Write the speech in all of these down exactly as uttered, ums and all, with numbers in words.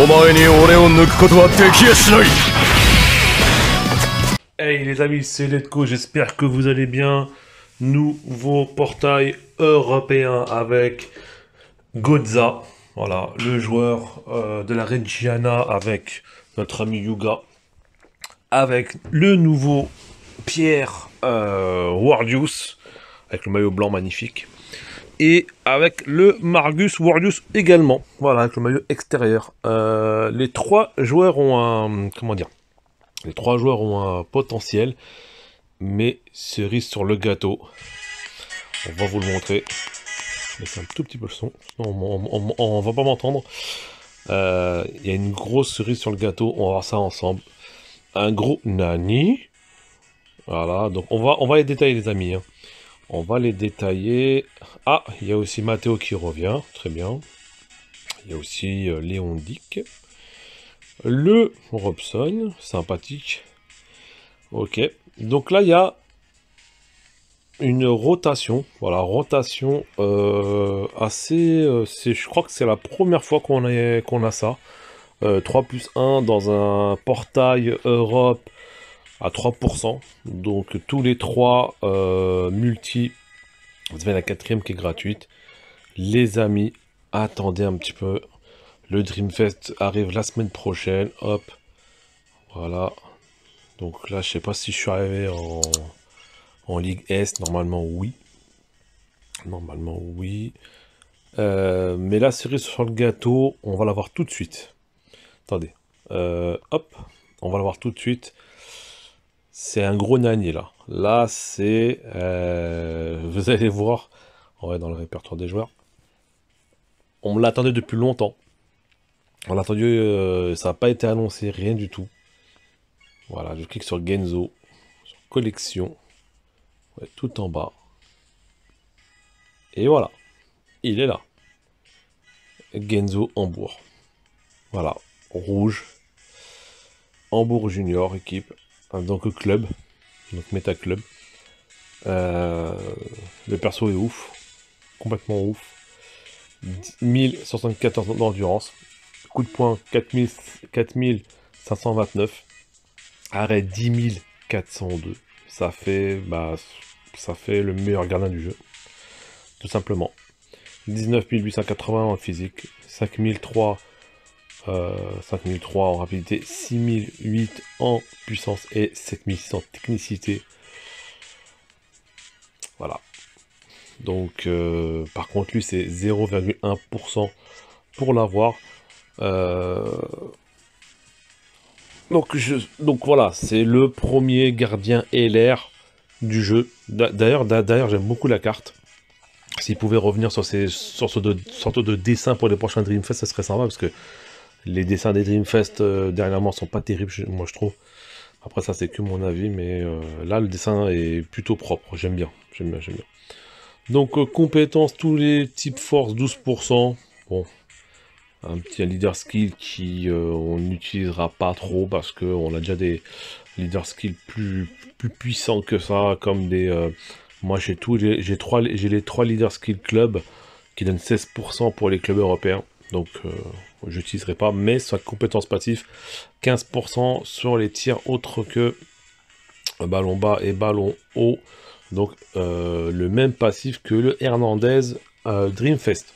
Hey les amis, c'est Letco, j'espère que vous allez bien. Nouveau portail européen avec Goza, voilà, le joueur euh, de la Reggiana avec notre ami Yuga, avec le nouveau Pierre euh, Wardius, avec le maillot blanc magnifique, et avec le Margus Wardius également, voilà, avec le maillot extérieur. Euh, les trois joueurs ont un, comment dire, les trois joueurs ont un potentiel, mais cerise sur le gâteau, on va vous le montrer. Laissez un tout petit peu le son, sinon on, on, on, on va pas m'entendre. Il euh, y a une grosse cerise sur le gâteau, on va voir ça ensemble. Un gros Nani. Voilà, donc on va, on va les détailler les amis. Hein. On va les détailler. Ah, il y a aussi Matteo qui revient, très bien. Il y a aussi euh, Léon Dick. Le Robson, sympathique. Ok, donc là il y a une rotation, voilà, rotation euh, assez, euh, je crois que c'est la première fois qu'on a, qu'on a ça, euh, trois plus un dans un portail Europe à trois pour cent, donc tous les trois euh, multi, vous avez la quatrième qui est gratuite, les amis, attendez un petit peu, le Dreamfest arrive la semaine prochaine, hop, voilà, donc là je sais pas si je suis arrivé en... En Ligue S, normalement oui. Normalement oui. Euh, mais la cerise sur le gâteau, on va la voir tout de suite. Attendez. Euh, hop. On va la voir tout de suite. C'est un gros nani là. Là c'est... Euh, vous allez voir. On va dans le répertoire des joueurs. On me l'attendait depuis longtemps. On l'a attendu. Euh, ça n'a pas été annoncé. Rien du tout. Voilà. Je clique sur Genzo. Sur collection. Ouais, tout en bas. Et voilà. Il est là. Genzo Hambourg. Voilà. Rouge. Hambourg Junior, équipe. Donc club. Donc méta club. Euh, le perso est ouf. Complètement ouf. mille soixante-quatorze d'endurance. Coup de poing quatre mille cinq cent vingt-neuf. Arrêt dix mille quatre cent deux. Ça fait, bah, ça fait le meilleur gardien du jeu. Tout simplement. dix-neuf mille huit cent quatre-vingts en physique. cinq mille trois, euh, cinq mille trois en rapidité. six mille huit en puissance et sept mille six cents en technicité. Voilà. Donc, euh, par contre, lui, c'est zéro virgule un pour cent pour l'avoir. Euh... Donc, je... Donc voilà, c'est le premier gardien L R du jeu. D'ailleurs, d'ailleurs, j'aime beaucoup la carte. S'il pouvait revenir sur ces sortes de, sortes de dessins pour les prochains Dreamfest, ça serait sympa, parce que les dessins des Dreamfest euh, dernièrement sont pas terribles, moi je trouve. Après ça c'est que mon avis, mais euh, là le dessin est plutôt propre, j'aime bien, j'aime bien, j'aime bien. Donc euh, compétences, tous les types force, douze pour cent. Bon, un petit un leader skill qui euh, on n'utilisera pas trop, parce qu'on a déjà des leader skills plus, plus puissants que ça, comme des... Euh, moi j'ai tous les j'ai trois j'ai les trois leaders skill club qui donnent seize pour cent pour les clubs européens. Donc euh, je n'utiliserai pas, mais sa compétence passive, quinze pour cent sur les tirs autres que euh, ballon bas et ballon haut. Donc euh, le même passif que le Hernandez euh, Dreamfest.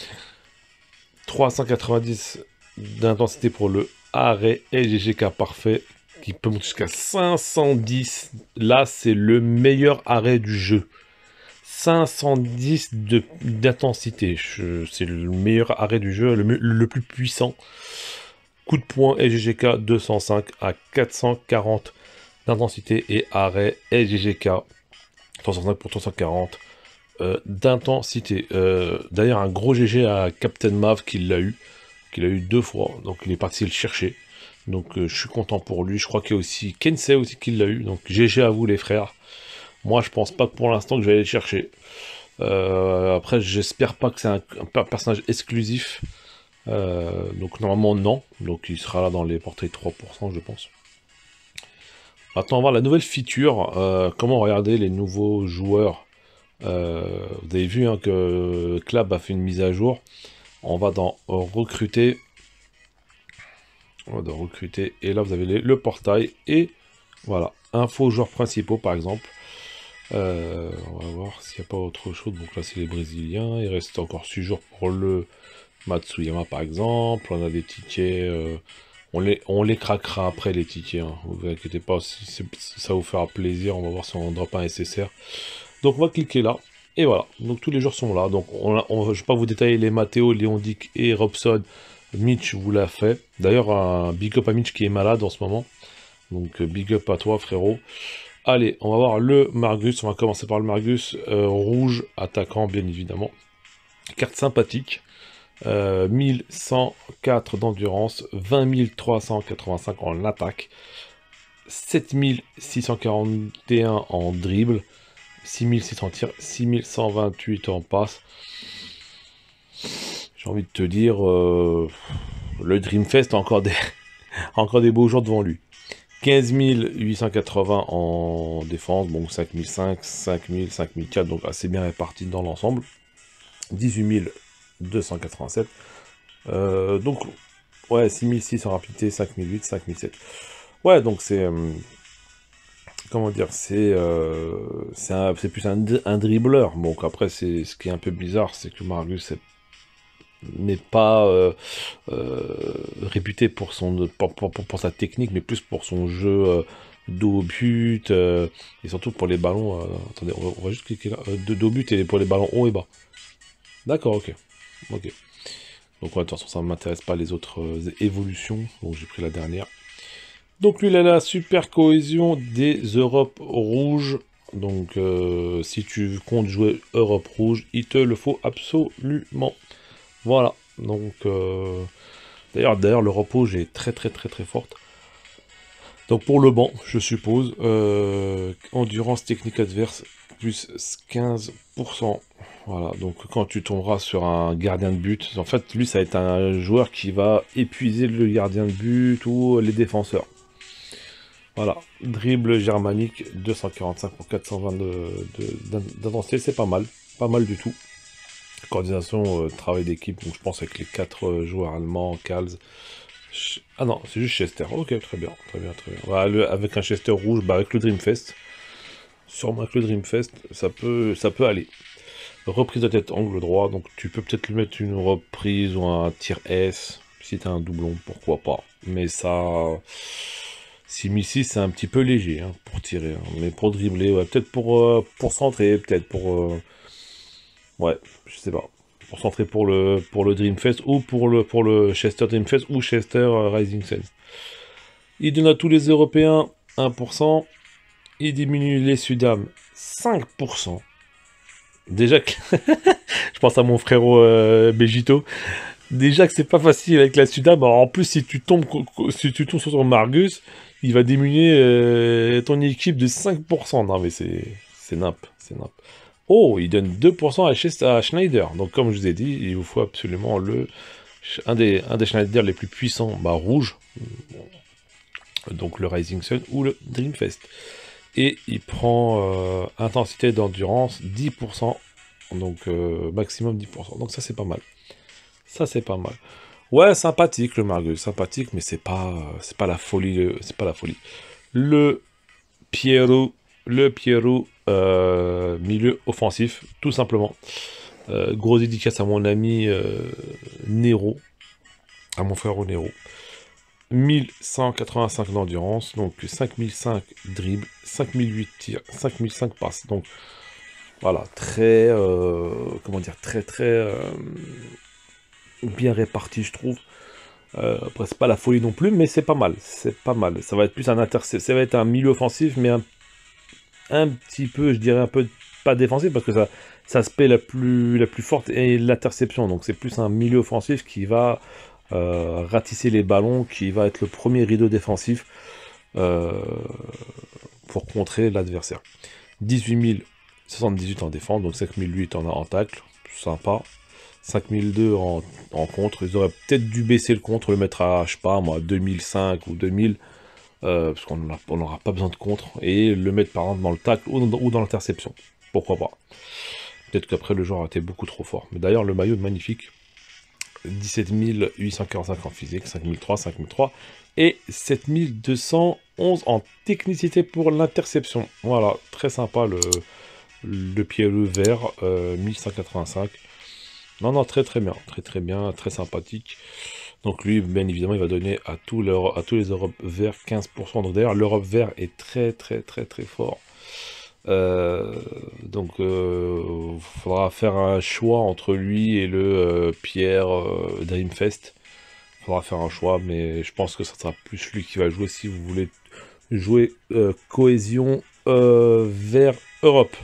trois cent quatre-vingt-dix d'intensité pour le arrêt et G G K parfait, qui peut monter jusqu'à cinq cent dix. Là, c'est le meilleur arrêt du jeu. cinq cent dix d'intensité. C'est le meilleur arrêt du jeu, le, le plus puissant. Coup de poing et G G K deux cent cinq à quatre cent quarante d'intensité et arrêt et G G K trois cent cinq pour trois cent quarante euh, d'intensité. Euh, D'ailleurs, un gros G G à Captain Mav qui l'a eu, qu'il a eu deux fois, donc il est parti le chercher. Donc euh, je suis content pour lui. Je crois qu'il y a aussi Kensei aussi qui l'a eu. Donc G G à vous les frères. Moi je pense pas que pour l'instant que je vais aller le chercher. Euh, après j'espère pas que c'est un, un personnage exclusif. Euh, donc normalement non. Donc il sera là dans les portraits trois pour cent je pense. Maintenant on va voir la nouvelle feature. Euh, comment regarder les nouveaux joueurs. Euh, vous avez vu hein, que Club a fait une mise à jour. On va dans recruter. On va recruter. Et là, vous avez les, le portail. Et voilà. Infos joueurs principaux, par exemple. Euh, on va voir s'il n'y a pas autre chose. Donc là, c'est les Brésiliens. Il reste encore six jours pour le Matsuyama, par exemple. On a des tickets. Euh, on, les, on les craquera après, les tickets. Hein. Vous inquiétez pas. Si, si ça vous fera plaisir, on va voir si on drop un S S R. Donc, on va cliquer là. Et voilà. Donc, tous les joueurs sont là. Donc, on, on, je ne vais pas vous détailler les Matteo, Léon Dick et Robson. Mitch vous l'a fait. D'ailleurs, un big up à Mitch qui est malade en ce moment. Donc, big up à toi, frérot. Allez, on va voir le Margus. On va commencer par le Margus. Euh, rouge, attaquant, bien évidemment. Carte sympathique. Euh, mille cent quatre d'endurance. vingt mille trois cent quatre-vingt-cinq en attaque. sept mille six cent quarante et un en dribble. six mille six cents tir. six mille cent vingt-huit en passe. J'ai envie de te dire, euh, le Dreamfest a encore des, encore des beaux jours devant lui. quinze mille huit cent quatre-vingts en défense, bon cinq mille cinq, cinq mille, cinq mille quatre, donc assez bien réparti dans l'ensemble. dix-huit mille deux cent quatre-vingt-sept. Euh, donc, ouais, six mille six en rapidité, cinq mille huit, cinq mille sept. Ouais, donc c'est... Euh, comment dire, c'est euh, c'est plus un, un dribbleur. Donc après, c'est ce qui est un peu bizarre, c'est que Margus n'est pas euh, euh, réputé pour, son, pour, pour, pour sa technique, mais plus pour son jeu euh, dos au but, euh, et surtout pour les ballons. Euh, attendez, on va, on va juste cliquer là. Euh, de dos au but et pour les ballons haut et bas. D'accord, ok. Ok. Donc, ouais, de toute façon, ça ne m'intéresse pas les autres euh, évolutions. Donc, j'ai pris la dernière. Donc, lui, il a la super cohésion des Europes rouges. Donc, euh, si tu comptes jouer Europe rouge, il te le faut absolument. Voilà, donc euh, d'ailleurs d'ailleurs le repos est très très très très forte. Donc pour le banc, je suppose, euh, endurance technique adverse plus quinze pour cent. Voilà, donc quand tu tomberas sur un gardien de but, en fait lui ça va être un joueur qui va épuiser le gardien de but ou les défenseurs. Voilà, dribble germanique, deux cent quarante-cinq pour quatre cent vingt d'intensité, c'est pas mal, pas mal du tout. Coordination, euh, travail d'équipe, donc je pense avec les quatre euh, joueurs allemands, Kals. Ch ah non, c'est juste Chester. Ok, très bien, très bien, très bien. Voilà, le, avec un Chester rouge, bah avec le Dreamfest. Sûrement avec le Dreamfest, ça peut, ça peut aller. Reprise de tête, angle droit, donc tu peux peut-être lui mettre une reprise ou un tir S. Si t'as un doublon, pourquoi pas. Mais ça... six mille six, c'est un petit peu léger hein, pour tirer. Hein. Mais pour dribbler, ouais, peut-être pour, euh, pour centrer, peut-être pour... Euh... Ouais, je sais pas. Pour centrer pour le, pour le Dreamfest ou pour le, pour le Chester Dreamfest ou Chester euh, Rising Sun. Il donne à tous les Européens un pour cent. Il diminue les Sudam cinq pour cent. Déjà que... je pense à mon frérot euh, Begito. Déjà que c'est pas facile avec la Sudam. Alors en plus, si tu tombes, si tu tombes sur ton Margus, il va diminuer euh, ton équipe de cinq pour cent. Non mais c'est c'est nappe, c'est nappe. Oh, il donne deux pour cent à, à Schneider. Donc, comme je vous ai dit, il vous faut absolument le un des, un des Schneider les plus puissants, bah, rouge. Donc, le Rising Sun ou le Dreamfest. Et il prend euh, intensité d'endurance dix pour cent. Donc, euh, maximum dix pour cent. Donc, ça, c'est pas mal. Ça, c'est pas mal. Ouais, sympathique, le Margus. Sympathique, mais c'est pas, c'est pas la folie. C'est pas la folie. Le Pierrot. Le Pierrot. Euh, milieu offensif, tout simplement. Euh, gros dédicace à mon ami euh, Nero, à mon frère Nero. mille cent quatre-vingt-cinq d'endurance, donc cinq mille cinq dribble, cinq mille huit tirs, cinq mille cinq passes. Donc voilà, très, euh, comment dire, très très euh, bien réparti, je trouve. Euh, après, c'est pas la folie non plus, mais c'est pas mal. C'est pas mal. Ça va être plus un intercept, ça va être un milieu offensif, mais un un petit peu, je dirais un peu pas défensif parce que ça, ça se paie la plus, la plus forte et l'interception. Donc c'est plus un milieu offensif qui va euh, ratisser les ballons, qui va être le premier rideau défensif euh, pour contrer l'adversaire. dix-huit mille soixante-dix-huit en défense, donc cinq mille huit en, en tacle, sympa. cinq mille deux en, en contre. Ils auraient peut-être dû baisser le contre, le mettre à, je sais pas moi, deux mille cinq ou deux mille. Euh, parce qu'on n'aura pas besoin de contre, et le mettre par exemple dans le tacle ou dans, ou dans l'interception. Pourquoi pas. Peut-être qu'après le joueur a été beaucoup trop fort. Mais d'ailleurs le maillot est magnifique. dix-sept mille huit cent quarante-cinq en physique, cinq mille trois, cinq mille trois et sept mille deux cent onze en technicité pour l'interception. Voilà, très sympa le, le pied le vert, euh, mille cent quatre-vingt-cinq. Non, non, très très bien, très très bien, très sympathique. Donc lui, bien évidemment, il va donner à, tout leur, à tous les Europes verts quinze pour cent. Donc d'ailleurs, l'Europe vert est très très très très fort. Euh, donc il euh, faudra faire un choix entre lui et le euh, Pierre euh, Dreamfest. Il faudra faire un choix, mais je pense que ça sera plus lui qui va jouer si vous voulez jouer euh, cohésion euh, vers Europe.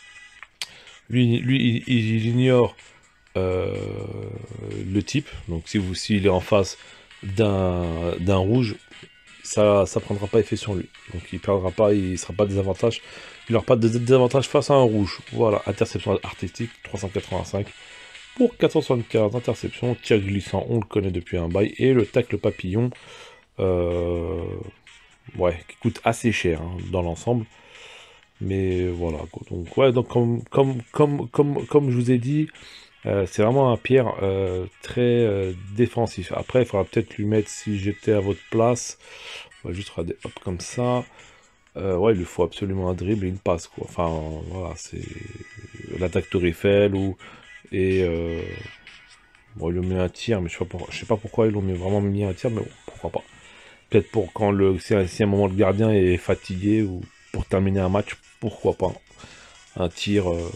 Lui, lui il, il ignore euh, le type, donc si vous s'il est en face d'un d'un rouge, ça ça prendra pas effet sur lui, donc il perdra pas, il sera pas désavantage, il n'aura pas de désavantage face à un rouge. Voilà, interception artistique trois cent quatre-vingt-cinq pour quatre cent soixante-quinze, interception, tir glissant, on le connaît depuis un bail, et le tacle papillon, euh, ouais, qui coûte assez cher hein, dans l'ensemble. Mais voilà, quoi. Donc ouais, donc comme comme comme comme comme je vous ai dit, euh, c'est vraiment un Pierre euh, très euh, défensif. Après, il faudra peut-être lui mettre, si j'étais à votre place, on va juste faire des hop comme ça. Euh, ouais, il lui faut absolument un dribble et une passe, quoi. Enfin, voilà, c'est l'attaque Tour Eiffel ou et euh... bon, ils lui ont mis un tir, mais je sais pas, pour... je sais pas pourquoi ils l'ont mis vraiment mis un tir, mais bon, pourquoi pas. Peut-être pour quand le si à un moment le gardien est fatigué ou pour terminer un match, pourquoi pas. Un tir, euh...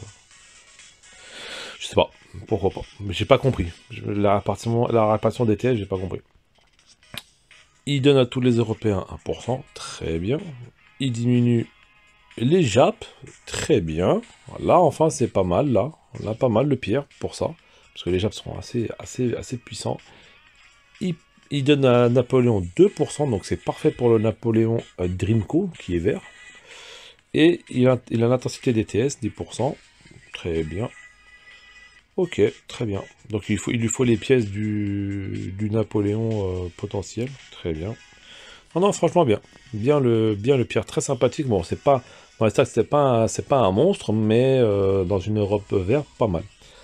je sais pas, pourquoi pas. Mais j'ai pas compris. Je... La répartition, la répartition des T S, j'ai pas compris. Il donne à tous les Européens un pour cent, très bien. Il diminue les Japs, très bien. Là, enfin, c'est pas mal, là. On a pas mal le Pierre pour ça. Parce que les Japs sont assez, assez, assez puissants. Il, il donne à Napoléon deux pour cent, donc c'est parfait pour le Napoléon euh, Dreamco, qui est vert. Et il a, il a l'intensité des T S, dix pour cent. Très bien. Ok, très bien. Donc il, faut, il lui faut les pièces du, du Napoléon euh, potentiel. Très bien. Non, non, franchement bien. Bien le, bien le Pierre, très sympathique. Bon, c'est pas... Dans les stats, c'est pas, c'est pas un monstre, mais euh, dans une Europe verte, pas mal.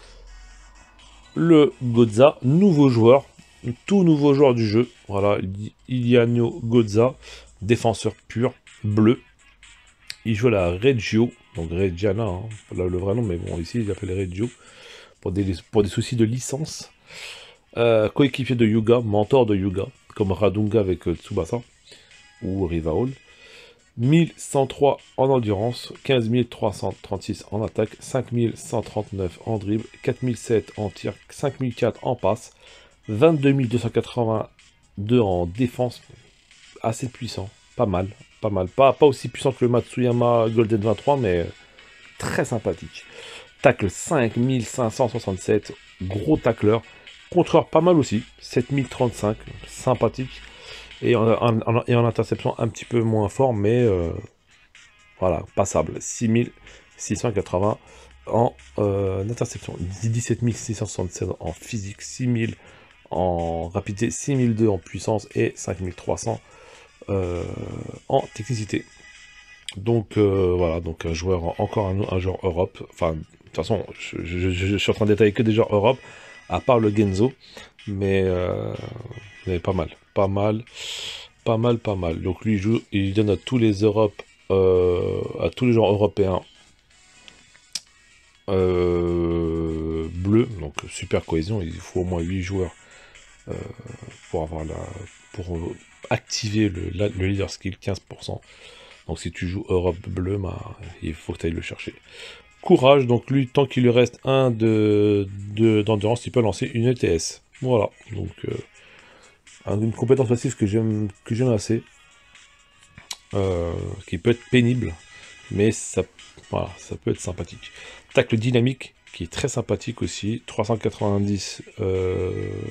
Le Gotza, nouveau joueur, tout nouveau joueur du jeu. Voilà, Iliano Gotza, défenseur pur, bleu. Il joue à la Reggio, donc Reggiana, hein, le, le vrai nom, mais bon, ici il l'appelle Reggio, pour des, pour des soucis de licence. Euh, coéquipier de Yuga, mentor de Yuga, comme Radunga avec euh, Tsubasa, ou Rivaol. mille cent trois en endurance, quinze mille trois cent trente-six en attaque, cinq mille cent trente-neuf en dribble, quatre mille sept en tir, cinq mille quatre en passe, vingt-deux mille deux cent quatre-vingt-deux en défense, assez puissant, pas mal, pas mal, pas, pas aussi puissant que le Matsuyama Golden vingt-trois, mais très sympathique. Tacle cinq mille cinq cent soixante-sept, gros tacleur, contreur pas mal aussi, sept mille trente-cinq, sympathique. Et en, en, et en interception un petit peu moins fort, mais euh, voilà, passable. six mille six cent quatre-vingts en euh, interception, dix-sept mille six cent soixante-seize en physique, six mille en rapidité, six mille deux en puissance et cinq mille trois cents euh, en technicité. Donc euh, voilà, donc un joueur, encore un, un joueur Europe. Enfin, de toute façon, je, je, je, je suis en train de détailler que des joueurs Europe, à part le Genzo, mais, euh, mais pas mal. Pas mal, pas mal, pas mal. Donc lui, il joue, il donne à tous les Europes, euh, à tous les joueurs européens euh, bleus, donc super cohésion. Il faut au moins huit joueurs euh, pour avoir la, pour activer le, la, le leader skill, quinze pour cent. Donc si tu joues Europe bleu, bah, il faut que tu ailles le chercher. Courage, donc lui, tant qu'il lui reste un de d'endurance, de, il peut lancer une E T S. Voilà, donc... Euh, une compétence passive que j'aime que j'aime assez, euh, qui peut être pénible, mais ça, voilà, ça peut être sympathique. Tacle dynamique, qui est très sympathique aussi, trois cent quatre-vingt-dix euh,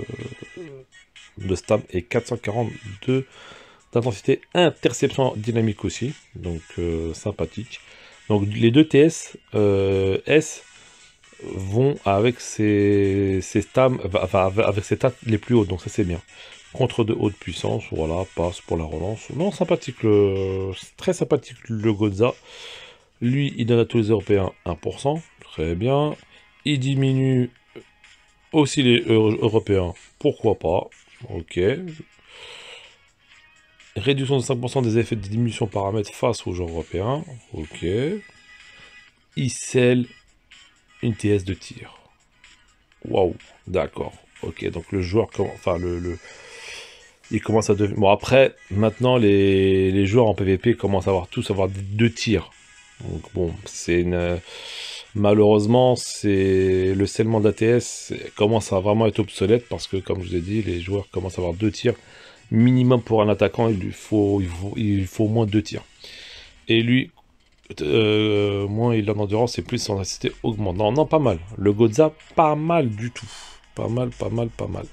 de stam et quatre cent quarante-deux d'intensité. Interception dynamique aussi, donc euh, sympathique. Donc les deux T S euh, S vont avec ces, ces stams, enfin avec ces stats les plus hautes, donc ça c'est bien. Contre de haute puissance, voilà, passe pour la relance. Non, sympathique, le... très sympathique le Gotza. Lui, il donne à tous les Européens un pour cent, très bien. Il diminue Aussi les Euro Européens, pourquoi pas. Ok. Réduction de cinq pour cent des effets de diminution paramètres face aux joueurs européens. Ok. Il scelle une T S de tir. Waouh, d'accord. Ok, donc le joueur, enfin le, le, il commence à devenir... Bon après, maintenant les, les joueurs en P V P commencent à avoir tous avoir deux tirs. Donc bon, c'est une... Malheureusement, c'est le scellement d'A T S commence à vraiment être obsolète parce que, comme je vous ai dit, les joueurs commencent à avoir deux tirs. Minimum pour un attaquant, il lui faut, il faut, il faut au moins deux tirs. Et lui, euh, moins il a d'endurance et plus son intensité augmente. Non, non, pas mal. Le Goza, pas mal du tout. Pas mal, pas mal, pas mal.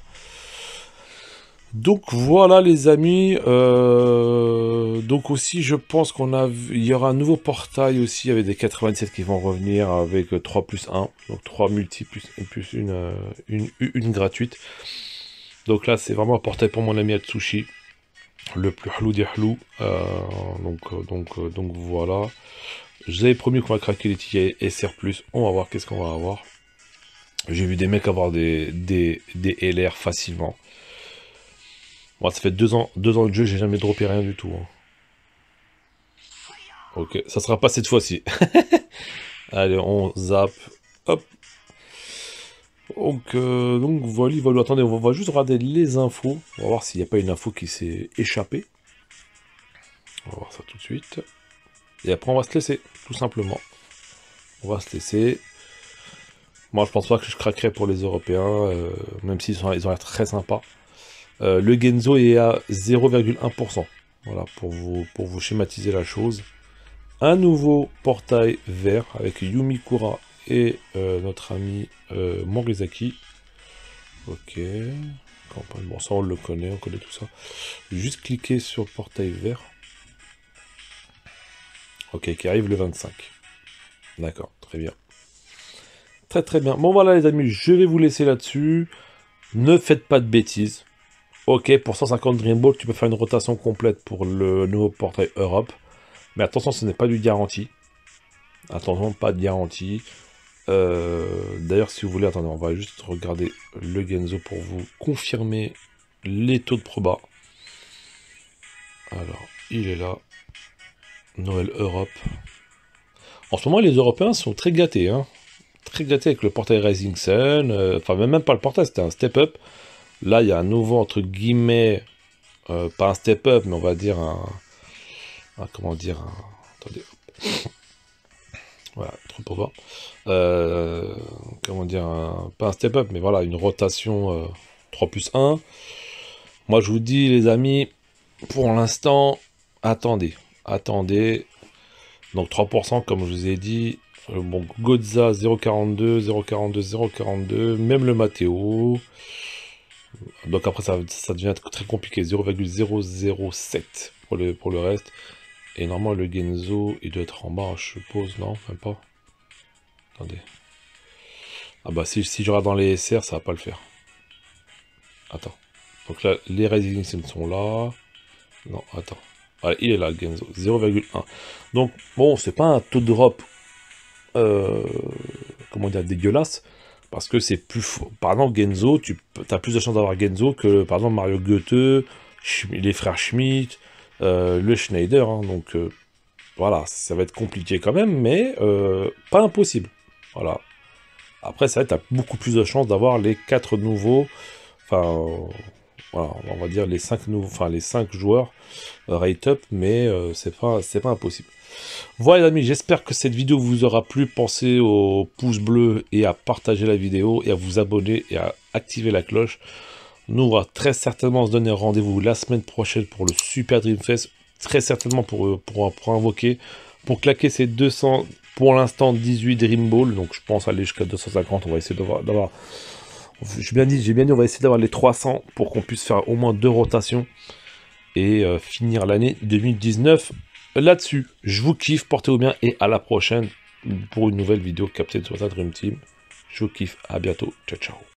Donc voilà les amis, euh, donc aussi je pense qu'on a, il y aura un nouveau portail aussi avec des quatre-vingt-dix-sept qui vont revenir avec trois plus un, donc trois multi plus, plus une, une, une gratuite. Donc là c'est vraiment un portail pour mon ami Atsushi, le plus hlou des hlous, euh, donc, donc, donc voilà. J'avais promis qu'on va craquer les tickets S R plus, on va voir qu'est-ce qu'on va avoir. J'ai vu des mecs avoir des, des, des L R facilement. Bon, ça fait deux ans, deux ans de jeu, j'ai jamais droppé rien du tout. Hein. Ok, ça sera pas cette fois-ci. Allez, on zappe. Hop. Donc, euh, donc voilà, voilà, attendez, on va juste regarder les infos. On va voir s'il n'y a pas une info qui s'est échappée. On va voir ça tout de suite. Et après, on va se laisser, tout simplement. On va se laisser. Moi, je pense pas que je craquerai pour les Européens, euh, même s'ils sont, ils ont l'air très sympas. Euh, le Genzo est à zéro virgule un pour cent. Voilà, pour vous, pour vous schématiser la chose. Un nouveau portail vert avec Yumikura et euh, notre ami euh, Morizaki. Ok. Campagne. Bon, ça on le connaît, on connaît tout ça. Juste cliquer sur le portail vert. Ok, qui arrive le vingt-cinq. D'accord, très bien. Très très bien. Bon voilà les amis, je vais vous laisser là-dessus. Ne faites pas de bêtises. Ok, pour cent cinquante Dream Ball, tu peux faire une rotation complète pour le nouveau portail Europe. Mais attention, ce n'est pas du garantie. Attention, pas de garantie. Euh, D'ailleurs, si vous voulez, attendez, on va juste regarder le Genzo pour vous confirmer les taux de proba. Alors, il est là. Noël Europe. En ce moment, les Européens sont très gâtés. Hein. Très gâtés avec le portail Rising Sun. Euh, enfin, même pas le portail, c'était un step-up. Là, il y a un nouveau, entre guillemets, euh, pas un step-up, mais on va dire un... un comment dire un... Attendez. Voilà, trop pour voir. Euh, comment dire, un, pas un step-up, mais voilà, une rotation euh, trois plus un. Moi, je vous dis, les amis, pour l'instant, attendez. Attendez. Donc, trois pour cent, comme je vous ai dit. Euh, bon, Goza, zéro virgule quarante-deux, zéro virgule quarante-deux, zéro virgule quarante-deux. Même le Matteo. Donc après ça, ça devient très compliqué, zéro virgule zéro zéro sept pour le, pour le reste. Et normalement le Genzo il doit être en bas, je suppose, non? Même pas. Attendez. Ah bah si, si je regarde dans les S R, ça va pas le faire. Attends. Donc là, les Rising Sun sont là. Non, attends. Allez, il est là, Genzo, zéro virgule un. Donc bon, c'est pas un taux de drop, euh, comment dire, dégueulasse. Parce que c'est plus fou. Par exemple, Genzo, tu as plus de chances d'avoir Genzo que, par exemple, Mario Goethe, les frères Schmidt, euh, le Schneider. Hein, donc, euh, voilà, ça va être compliqué quand même, mais euh, pas impossible. Voilà. Après, ça va être, tu as beaucoup plus de chances d'avoir les quatre nouveaux, enfin, euh, voilà, on va dire les cinq nouveaux, enfin, les cinq joueurs euh, rate up, mais euh, c'est pas, c'est pas impossible. Voilà les amis, j'espère que cette vidéo vous aura plu. Pensez au pouce bleu et à partager la vidéo et à vous abonner et à activer la cloche. Nous, on va très certainement se donner rendez-vous la semaine prochaine pour le Super Dream Fest. Très certainement pour, pour, pour invoquer, pour claquer ces deux cents, pour l'instant dix-huit Dream Ball. Donc je pense aller jusqu'à deux cent cinquante. On va essayer d'avoir... J'ai bien dit, j'ai bien dit, on va essayer d'avoir les trois cents pour qu'on puisse faire au moins deux rotations et euh, finir l'année deux mille dix-neuf. Là-dessus, je vous kiffe, portez-vous bien et à la prochaine pour une nouvelle vidéo Captain Tsubasa Dream Team. Je vous kiffe, à bientôt, ciao ciao.